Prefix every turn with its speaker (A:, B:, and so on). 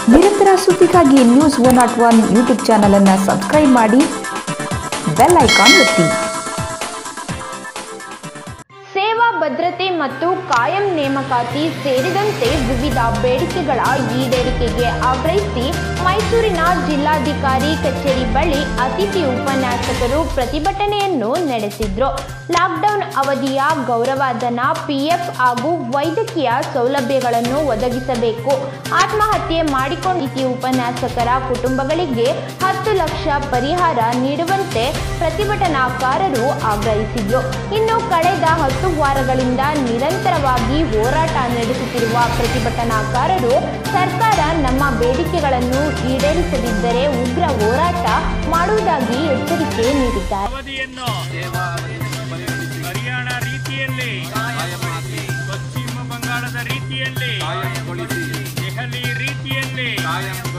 A: ನಿರಂತರ ಸುದ್ದಿಗಾಗಿ news 101 YouTube channel ಅನ್ನು ಸಬ್ಸ್ಕ್ರೈಬ್ ಮಾಡಿ, ಬೆಲ್ ಐಕಾನ್ ಒತ್ತಿ.
B: ಸೇವಾ ಭದ್ರತೆ ಮತ್ತು ಕಾಯಂ ನೇಮಕಾತಿ ಸೇರಿದಂತೆ ವಿವಿಧ ಬೇಡಿಕೆಗಳ ಈಡೇರಿಕೆಗೆ ಆಗ್ರಹಿಸಿ ಮೈಸೂರಿನ ಜಿಲ್ಲಾಧಿಕಾರಿ ಕಚೇರಿ ಬಳಿ ಅತಿಥಿ ಉಪನ್ಯಾಸಕರು ಪ್ರತಿಭಟನೆಯನ್ನು ನಡೆಸಿದ್ರು. ಲಾಕ್ಡೌನ್ ಅವಧಿಯ ಗೌರವಧನ, ಪಿಎಫ್ ಹಾಗೂ ವೈದ್ಯಕೀಯ ಸೌಲಭ್ಯಗಳನ್ನು ಒದಗಿಸಬೇಕು. ಆತ್ಮಹತ್ಯೆ ಮಾಡಿಕೊಂಡ ಅತಿಥಿ ಉಪನ್ಯಾಸಕರ ಕುಟುಂಬಗಳಿಗೆ 10 ಲಕ್ಷ ಪರಿಹಾರ ನೀಡುವಂತೆ ಪ್ರತಿಭಟನಾಕಾರರು ಆಗ್ರಹಿಸಿದ್ರು. ಇನ್ನು ಕಳೆದ 10 ವಾರಗಳಿಂದ ನಿರಂತರವಾಗಿ ಹೋರಾಟ ನಡೆಸುತ್ತಿರುವ ಪ್ರತಿಭಟನಾಕಾರರು ಸರ್ಕಾರ ನಮ್ಮ ಬೇಡಿಕೆಗಳನ್ನು ಈಡೇರಿಸದಿದ್ದರೆ ಉಗ್ರ ಹೋರಾಟ ಮಾಡುವುದಾಗಿ ಎಚ್ಚರಿಕೆ ನೀಡಿದ್ದಾರೆ.
C: ಹರಿಯಾಣ ರೀತಿಯಲ್ಲಿ, ಪಶ್ಚಿಮ ಬಂಗಾಳದ ರೀತಿಯಲ್ಲಿ, ದೆಹಲಿ ರೀತಿಯಲ್ಲಿ